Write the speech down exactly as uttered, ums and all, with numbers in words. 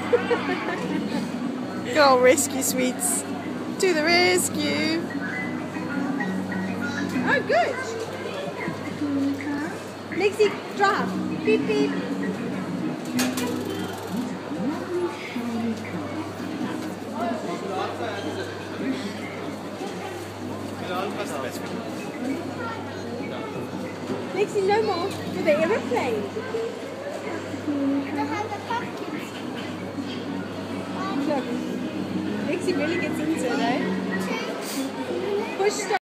Go rescue sweets. To the rescue. Oh, good. Lexi, drive. Beep, beep. Lexi, no more for the aeroplane. Look, Lexi really gets into it, eh? Push stop.